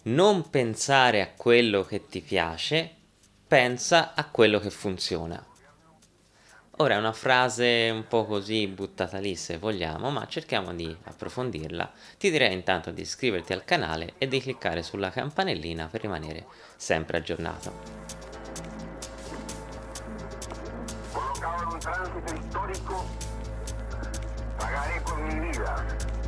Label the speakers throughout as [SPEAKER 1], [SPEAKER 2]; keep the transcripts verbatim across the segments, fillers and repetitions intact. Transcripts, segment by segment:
[SPEAKER 1] Non pensare a quello che ti piace, pensa a quello che funziona. Ora è una frase un po' così buttata lì se vogliamo, ma cerchiamo di approfondirla. Ti direi intanto di iscriverti al canale e di cliccare sulla campanellina per rimanere sempre aggiornato.
[SPEAKER 2] Colocado en un tránsito histórico, pagaré con mi vida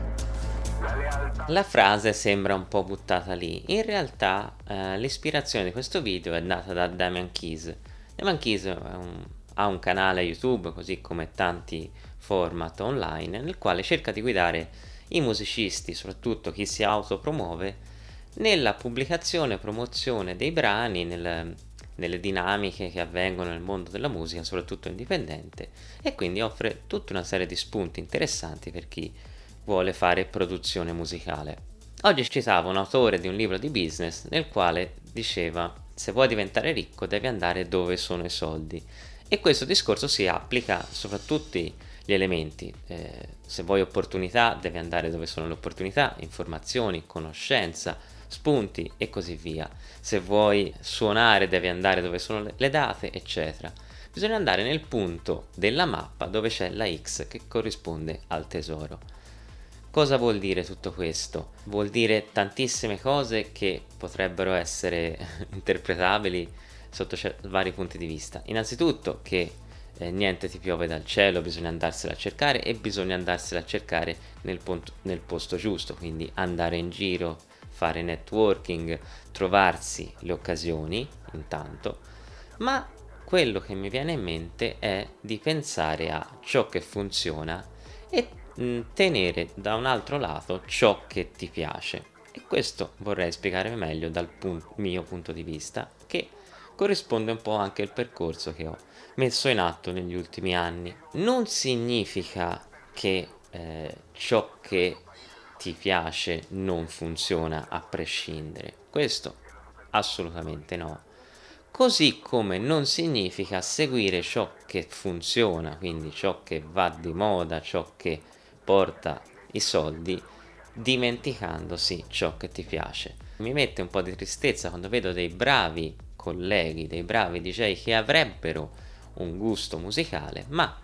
[SPEAKER 2] la lealtà.
[SPEAKER 1] La frase sembra un po' buttata lì, in realtà eh, l'ispirazione di questo video è nata da Damian Keyes. Damian Keyes è un, ha un canale YouTube, così come tanti format online, nel quale cerca di guidare i musicisti, soprattutto chi si autopromuove, nella pubblicazione e promozione dei brani, nel, nelle dinamiche che avvengono nel mondo della musica, soprattutto indipendente, e quindi offre tutta una serie di spunti interessanti per chi vuole fare produzione musicale. Oggi citavo un autore di un libro di business nel quale diceva: se vuoi diventare ricco devi andare dove sono i soldi, e questo discorso si applica soprattutto gli elementi. Eh, se vuoi opportunità devi andare dove sono le opportunità, informazioni, conoscenza, spunti e così via. Se vuoi suonare devi andare dove sono le date, eccetera. Bisogna andare nel punto della mappa dove c'è la X che corrisponde al tesoro. Cosa vuol dire tutto questo? Vuol dire tantissime cose che potrebbero essere interpretabili sotto vari punti di vista. Innanzitutto che eh, niente ti piove dal cielo, bisogna andarsela a cercare, e bisogna andarsela a cercare nel, punto, nel posto giusto, quindi andare in giro, fare networking, trovarsi le occasioni intanto, ma quello che mi viene in mente è di pensare a ciò che funziona e tenere da un altro lato ciò che ti piace. E questo vorrei spiegare meglio dal pun- mio punto di vista, che corrisponde un po' anche al percorso che ho messo in atto negli ultimi anni. Non significa che eh, ciò che ti piace non funziona a prescindere, questo assolutamente no. Così come non significa seguire ciò che funziona, quindi ciò che va di moda, ciò che porta i soldi, dimenticandosi ciò che ti piace. Mi mette un po' di tristezza quando vedo dei bravi colleghi, dei bravi D J che avrebbero un gusto musicale, ma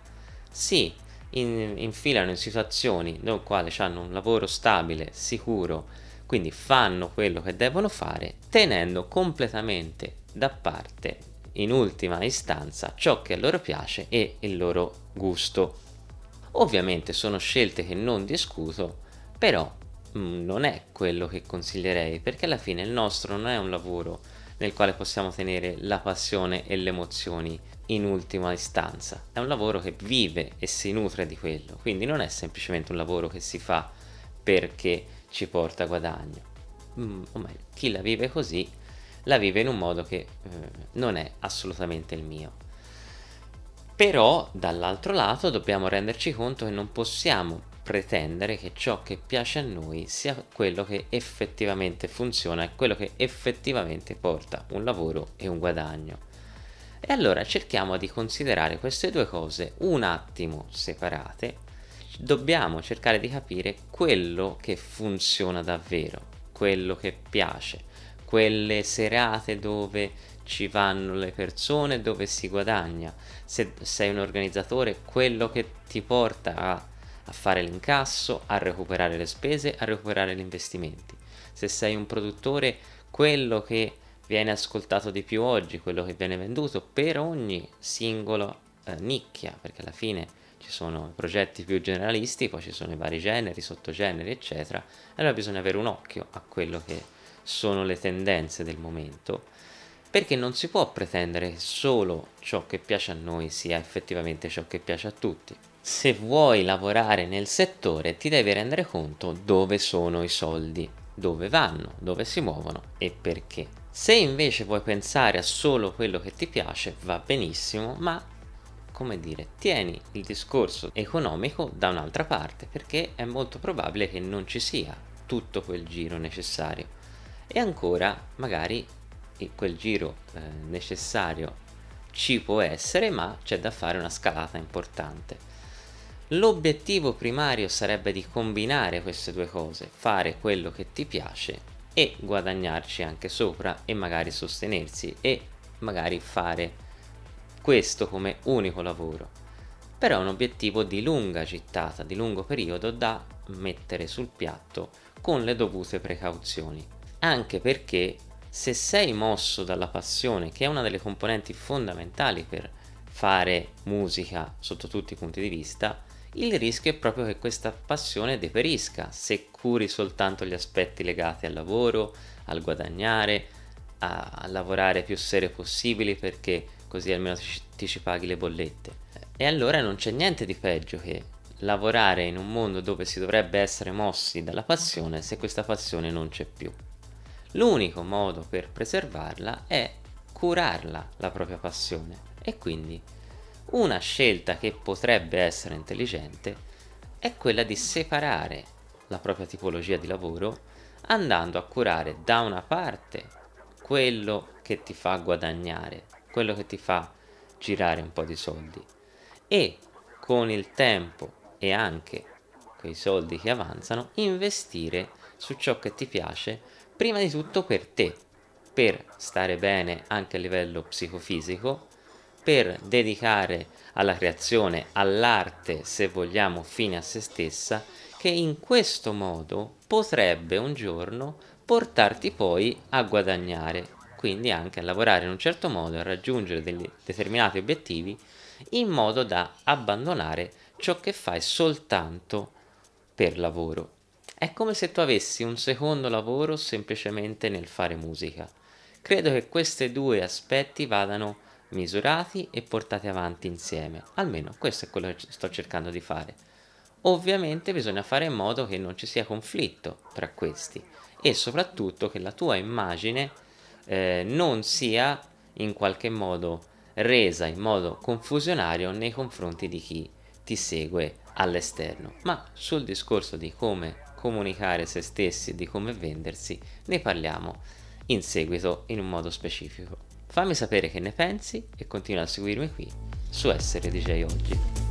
[SPEAKER 1] si in, infilano in situazioni nel quale hanno un lavoro stabile, sicuro, quindi fanno quello che devono fare, tenendo completamente da parte, in ultima istanza, ciò che a loro piace e il loro gusto. Ovviamente sono scelte che non discuto, però mh, non è quello che consiglierei, perché alla fine il nostro non è un lavoro nel quale possiamo tenere la passione e le emozioni in ultima istanza. È un lavoro che vive e si nutre di quello, quindi non è semplicemente un lavoro che si fa perché ci porta guadagno. Mm, o meglio, chi la vive così la vive in un modo che eh, non è assolutamente il mio. Però dall'altro lato dobbiamo renderci conto che non possiamo pretendere che ciò che piace a noi sia quello che effettivamente funziona e quello che effettivamente porta un lavoro e un guadagno. E allora cerchiamo di considerare queste due cose un attimo separate. Dobbiamo cercare di capire quello che funziona davvero, quello che piace, quelle serate dove ci vanno le persone, dove si guadagna. Se sei un organizzatore, quello che ti porta a, a fare l'incasso, a recuperare le spese, a recuperare gli investimenti. Se sei un produttore, quello che viene ascoltato di più oggi, quello che viene venduto per ogni singolo eh, nicchia, perché alla fine ci sono progetti più generalisti, poi ci sono i vari generi, sottogeneri, eccetera. Allora bisogna avere un occhio a quello che sono le tendenze del momento, perché non si può pretendere che solo ciò che piace a noi sia effettivamente ciò che piace a tutti. Se vuoi lavorare nel settore ti devi rendere conto dove sono i soldi, dove vanno, dove si muovono e perché. Se invece vuoi pensare a solo quello che ti piace, va benissimo, ma come dire, tieni il discorso economico da un'altra parte, perché è molto probabile che non ci sia tutto quel giro necessario. E ancora, magari quel giro eh, necessario ci può essere, ma c'è da fare una scalata importante. L'obiettivo primario sarebbe di combinare queste due cose, fare quello che ti piace e guadagnarci anche sopra e magari sostenersi e magari fare questo come unico lavoro. Però è un obiettivo di lunga gittata, di lungo periodo, da mettere sul piatto con le dovute precauzioni, anche perché se sei mosso dalla passione, che è una delle componenti fondamentali per fare musica sotto tutti i punti di vista, il rischio è proprio che questa passione deperisca se curi soltanto gli aspetti legati al lavoro, al guadagnare, a, a lavorare più serio possibili, perché così almeno ti, ti ci paghi le bollette. E allora non c'è niente di peggio che lavorare in un mondo dove si dovrebbe essere mossi dalla passione se questa passione non c'è più. L'unico modo per preservarla è curarla, la propria passione, e quindi una scelta che potrebbe essere intelligente è quella di separare la propria tipologia di lavoro, andando a curare da una parte quello che ti fa guadagnare, quello che ti fa girare un po' di soldi, e con il tempo e anche quei soldi che avanzano investire su ciò che ti piace, prima di tutto per te, per stare bene anche a livello psicofisico, per dedicare alla creazione, all'arte, se vogliamo, fine a se stessa, che in questo modo potrebbe un giorno portarti poi a guadagnare, quindi anche a lavorare in un certo modo, a raggiungere degli determinati obiettivi, in modo da abbandonare ciò che fai soltanto per lavoro. È come se tu avessi un secondo lavoro semplicemente nel fare musica. Credo che questi due aspetti vadano misurati e portati avanti insieme, almeno questo è quello che sto cercando di fare. Ovviamente bisogna fare in modo che non ci sia conflitto tra questi e soprattutto che la tua immagine eh, non sia in qualche modo resa in modo confusionario nei confronti di chi ti segue all'esterno. Ma sul discorso di come comunicare se stessi e di come vendersi ne parliamo in seguito in un modo specifico. Fammi sapere che ne pensi e continua a seguirmi qui su Essere D J Oggi.